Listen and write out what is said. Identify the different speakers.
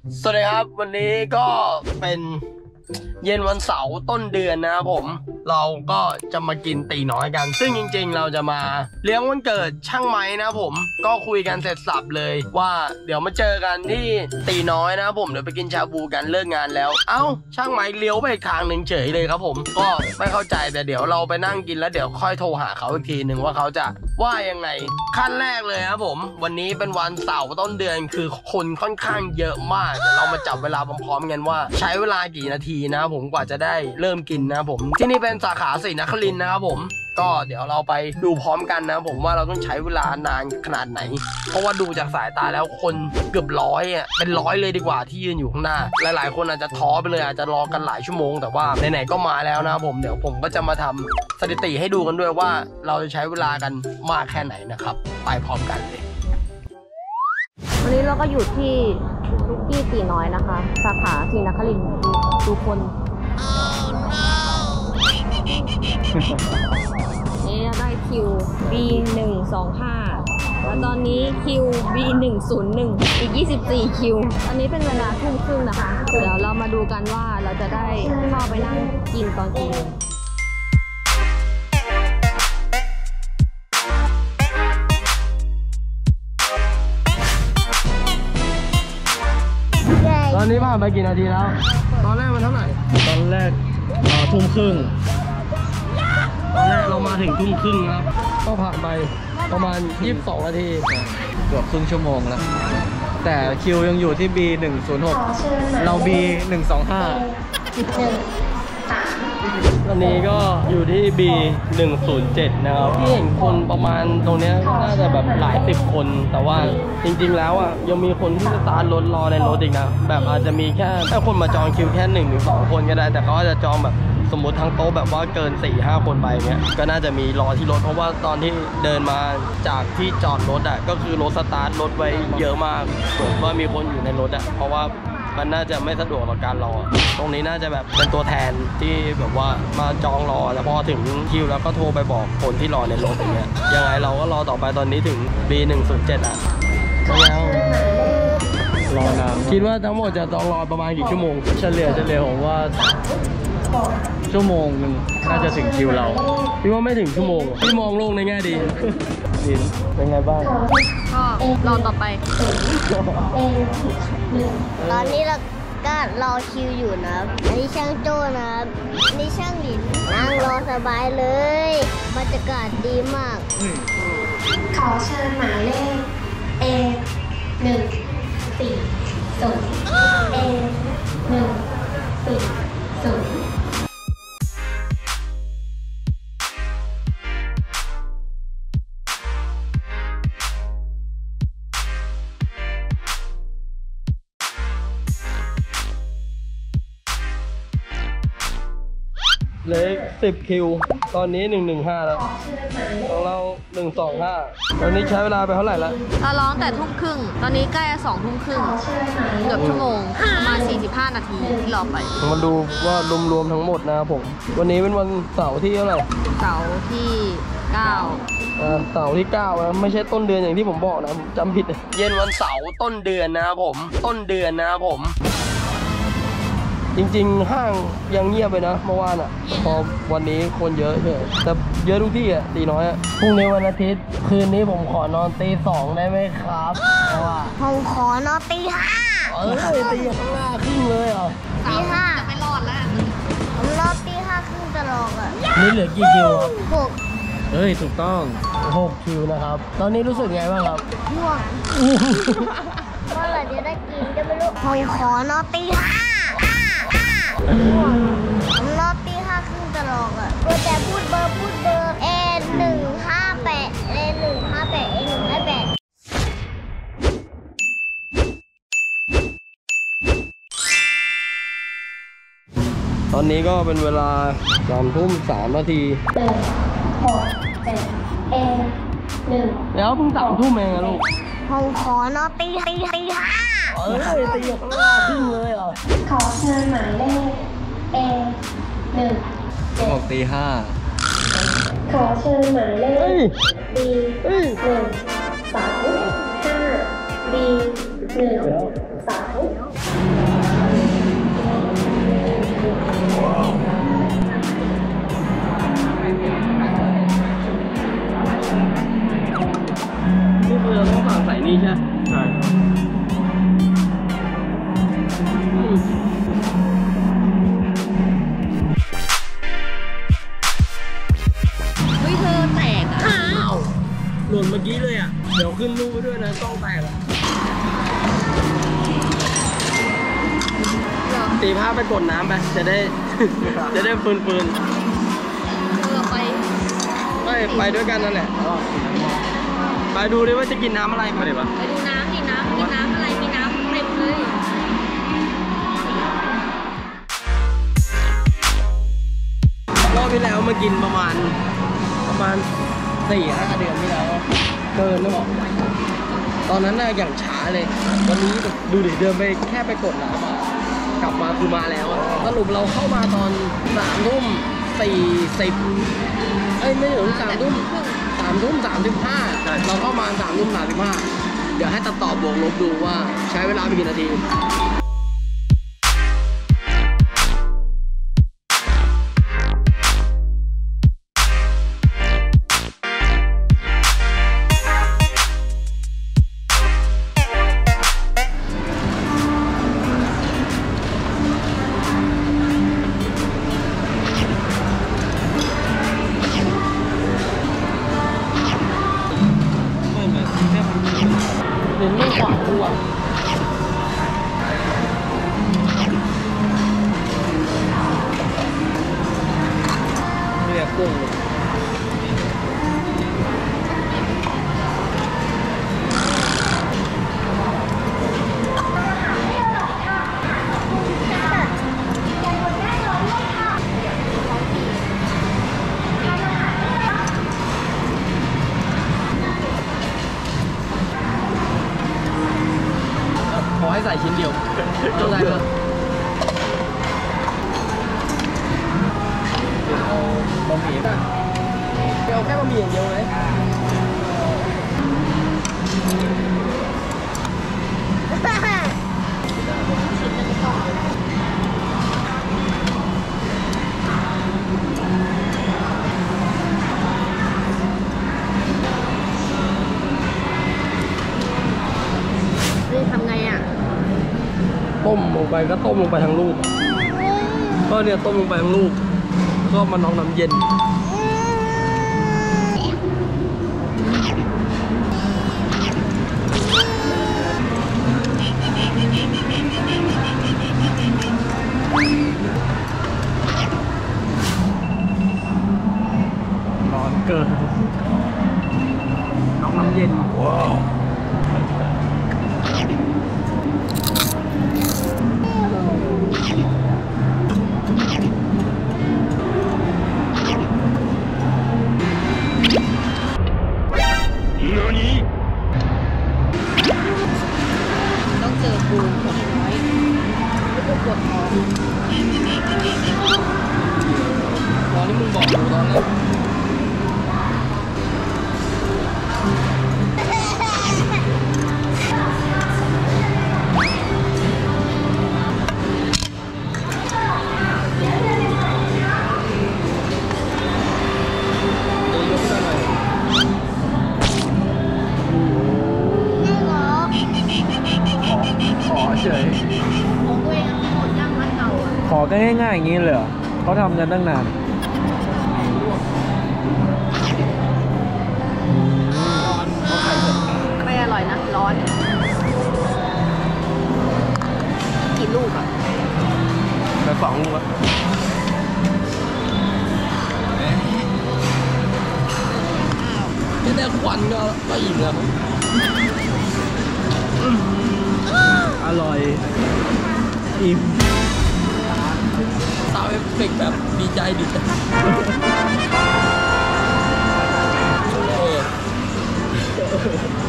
Speaker 1: สวัสดีครับวันนี้ก็เป็นเย็นวันเสาร์ต้นเดือนนะครับผมเราก็จะมากินตีน้อยกันซึ่งจริงๆเราจะมาเลี้ยงวันเกิดช่างไม้นะครับผมก็คุยกันเสร็จสับเลยว่าเดี๋ยวมาเจอกันที่ตีน้อยนะครับผมเดี๋ยวไปกินชาบูกันเลิกงานแล้วเอ้าช่างไม้เลี้ยวไปอีกทางหนึ่งเฉยเลยครับผมก็ไม่เข้าใจแต่เดี๋ยวเราไปนั่งกินแล้วเดี๋ยวค่อยโทรหาเขาอีกทีหนึ่งว่าเขาจะว่ายังไงขั้นแรกเลยครับผมวันนี้เป็นวันเสาร์ต้นเดือนคือคนค่อนข้างเยอะมากเดี๋ยวเรามาจับเวลาพร้อมๆกันว่าใช้เวลากี่นาทีนะผมกว่าจะได้เริ่มกินนะผมที่นี่เป็นสาขาศรีนครินทร์นะครับผมก็เดี๋ยวเราไปดูพร้อมกันนะผมว่าเราต้องใช้เวลานานขนาดไหนเพราะว่าดูจากสายตาแล้วคนเกือบร้อยอ่ะเป็นร้อยเลยดีกว่าที่ยืนอยู่ข้างหน้าหลายๆคนอาจจะท้อไปเลยอาจจะรอกันหลายชั่วโมงแต่ว่าไหนๆก็มาแล้วนะครับผมเดี๋ยวผมก็จะมาทำสถิติให้ดูกันด้วยว่าเราจะใช้เวลากันมากแค่ไหนนะครับไปพร้อมกันเลย
Speaker 2: วันนี้เราก็อยู่ที่ซุกี้ตีน้อยนะคะสาขาศรีนครินทร์ดูคนนี่ได้คิว B125 แล้วตอนนี้คิว B101 อีก24คิวตอนนี้เป็นเวลาทุ่มครึ่งนะคะเดี๋ยวเรามาดูกันว่าเราจะได้เข้าไปนั่งกินตอนกี่โมง
Speaker 1: ตอนนี้ผ่านไปกี่นาทีแล้วตอนแรกมันเท่าไหร่ตอนแรกทุ่มครึ่งตอนแรกเรามาถึงทุ่มครึ่งครับก็ผ่านไปประมาณ22นาที
Speaker 3: เกือบครึ่งชั่วโมงแล้วแต่คิวยังอยู่ที่ B106 เรา B125
Speaker 1: ตอนนี้ก็อยู่ที่ B107 นะครับที่เห็นคนประมาณตรงนี้น่าจะแบบหลายสิบคนแต่ว่าจริงๆแล้วอ่ะยังมีคนที่สตาร์ทรถรอในรถอีกนะแบบอาจจะมีแค่คนมาจองคิวแค่1 หรือ 2คนก็ได้แต่เขาอาจจะจองแบบสมมติทั้งโต๊ะแบบว่าเกิน 4-5 คนไปเงี้ยก็น่าจะมีรอที่รถเพราะว่าตอนที่เดินมาจากที่จอดรถอ่ะก็คือรถสตาร์ทรถไว้เยอะมากว่ามีคนอยู่ในรถอ่ะเพราะว่ามันน่าจะไม่สะดวกต่อการรอตรงนี้น่าจะแบบเป็นตัวแทนที่แบบว่ามาจองรอแล้วพอถึงคิวแล้วก็โทรไปบอกคนที่รอในรถอย่างเงี้ยยังไงเราก็รอต่อไปตอนนี้ถึง B107 อ่ะแล้ว
Speaker 3: รอนาน
Speaker 1: คิดว่าทั้งหมดจะต้องรอประมาณกี่ชั่วโมง
Speaker 3: เฉลี่ยผมว่าชั่วโมงนึงน่าจะถึงคิวเรา
Speaker 1: พี่ว่าไม่ถึงชั่วโมงพี่มองโลกในแง่ดีเป็นไงบ้าง
Speaker 2: ก็รอต่อไป
Speaker 4: ตอนนี้เราก็รอคิวอยู่นะอันนี้ช่างโจ้นะนี่ช่างหลินนั่งรอสบายเลยบรรยากาศดีมาก
Speaker 5: ขอเชิญหมายเลข A140A140
Speaker 1: เลข10คิวตอนนี้115แล้วของเรา125ตอนนี้ใช้เวลาไปเท่าไหร่แล้ว
Speaker 2: เราร้องแต่ทุ่มครึ่งตอนนี้ใกล้จะ2 ทุ่มครึ่งเกือบชั่วโมงประมาณ45นาทีที่รอไป
Speaker 1: มาดูว่ารวมๆทั้งหมดนะครับผมวันนี้เป็นวันเสาร์ที่เท่าไหร่
Speaker 2: เสาร์ที่9
Speaker 1: เสาร์ที่9นะไม่ใช่ต้นเดือนอย่างที่ผมบอกนะจำผิดเย็นวันเสาร์ต้นเดือนนะครับผมต้นเดือนนะครับผมจริงๆห้างยังเงียบไปนะเมื่อวานอ่ะพอวันนี้คนเยอะเฉยแต่เยอะทุกที่อ่ะตีน้อยอ่ะพรุ่งนี้วันอาทิตย์คืนนี้ผมขอนอนตี 2ได้ไหมครับเพราะว่า
Speaker 4: ผมขอนอนตี 5
Speaker 1: ตีข้างหน้าครึ่งเลยเหรอ
Speaker 4: ตี 5
Speaker 2: จะไม่รอดแล้ว
Speaker 4: ผมรอตี 5ครึ่งตลอดอ่ะ
Speaker 1: นี่เหลือกี่คิวครับ
Speaker 4: 6
Speaker 3: ถูกต้อง
Speaker 1: 6คิวนะครับตอนนี้รู้สึกไงบ้างครับ
Speaker 4: ง่วงเมื่อไหร่จะได้กินก็ไม่รู้ผมขอนอนตี 5ผมรอตี 5ครึ่งตลอดอ่ะก็แต่พูดเบอร์A158
Speaker 1: ตอนนี้ก็เป็นเวลา3 ทุ่ม 3 นาทีแล้วเพิ่ง3 ทุ่มเองนะลูก
Speaker 4: ผมขอนอนตี 5
Speaker 1: ตีข้างหน้าครึ่งเลยเหรอ
Speaker 5: ขอเชิญหมายเลข A1
Speaker 3: บอกตี 5
Speaker 5: ขอเชิญหมายเลข B135 B135
Speaker 1: ตีผ้าไปกดน้ำไปจะได้ จะได้ฟืน
Speaker 2: เราไป
Speaker 1: ไปด้วยกันนั่นแหละไปดูดิว่าจะกินน้ำอะไรมาดิปะ
Speaker 2: ไปดูน้ำกินน้ำอะไรมีน้ำเต็มเลย
Speaker 1: รอบที่แล้วมากินประมาณ 4-5 เดือนที่แล้วเกินหรือเปล่าตอนนั้นน่ะอย่างช้าเลยวันนี้ดูดิเดินไปแค่ไปกดน้ำกลับมาคือมาแล้วสรุปเราเข้ามาตอน3 ทุ่ม 40ไม่ถึง3 ทุ่ม 35เราเข้ามา3 ทุ่ม 35เดี๋ยวให้ตัดต่อบวกลบดูว่าใช้เวลาไปกี่นาทีเห็นไม่ขวางตัวเรียกกุ้งขอให้ใส่ชิ้นเดียวเข้าใจเลยเอาบะหมี่ป่ะเอาแค่บะหมี่อย่างเดียวไหม
Speaker 2: ทำไงอ่ะ
Speaker 1: ต้มลงไปก็ต้มลงไปทั้งลูกก็เนี่ยต้มลงไปทั้งลูกก็มาน้องน้ำเย็นร้อนเกินน้องน้ำเย็นว้าว
Speaker 2: ต้องเจอปูขวดน้อยแล้วก็ปวดท้อง
Speaker 1: ตอนที่มึงบอกกูตอนแรกขอเฉย
Speaker 2: ของตัวเองหมดย่างร้านเก่าอ่ะ
Speaker 3: ขอกันง่ายๆอย่างนี้เลยเหรอเขาทำกันตั้งนาน
Speaker 2: ไม่อร่อยนะ ร้อน กี่ลูกอ่ะ
Speaker 1: ไปฝังลูกอะแค่ได้ควันก็อิ่มแล้วมั้งอร่อยอิ่มซาวด์เอฟเฟกต์แบบดีใจดิโอ้